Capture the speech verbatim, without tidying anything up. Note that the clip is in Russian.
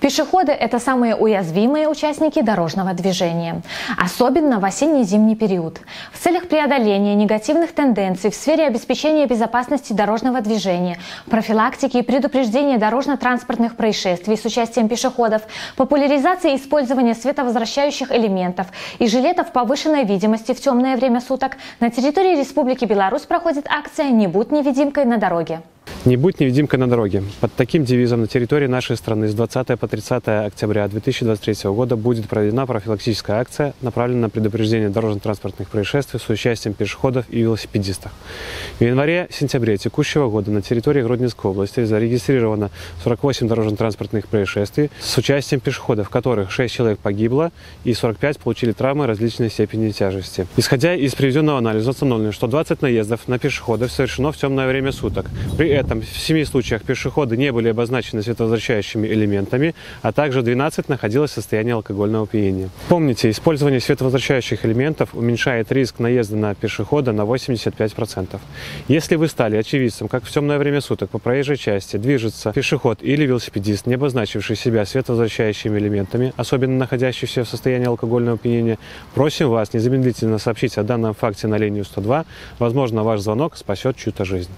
Пешеходы – это самые уязвимые участники дорожного движения, особенно в осенне-зимний период. В целях преодоления негативных тенденций в сфере обеспечения безопасности дорожного движения, профилактики и предупреждения дорожно-транспортных происшествий с участием пешеходов, популяризации использования световозвращающих элементов и жилетов повышенной видимости в темное время суток на территории Республики Беларусь проходит акция «Не будь невидимкой на дороге». Не будь невидимкой на дороге. Под таким девизом на территории нашей страны с двадцатого по тридцатое октября две тысячи двадцать третьего года будет проведена профилактическая акция, направленная на предупреждение дорожно-транспортных происшествий с участием пешеходов и велосипедистов. В январе-сентябре текущего года на территории Гродненской области зарегистрировано сорок восемь дорожно-транспортных происшествий с участием пешеходов, в которых шесть человек погибло и сорок пять получили травмы различной степени тяжести. Исходя из приведенного анализа, установлено, что двадцать наездов на пешеходов совершено в темное время суток. При этом в семи случаях пешеходы не были обозначены световозвращающими элементами, а также двенадцать находилось в состоянии алкогольного опьянения. Помните, использование световозвращающих элементов уменьшает риск наезда на пешехода на восемьдесят пять процентов. Если вы стали очевидцем, как в темное время суток по проезжей части движется пешеход или велосипедист, не обозначивший себя световозвращающими элементами, особенно находящийся в состоянии алкогольного опьянения, просим вас незамедлительно сообщить о данном факте на линию сто два. Возможно, ваш звонок спасет чью-то жизнь.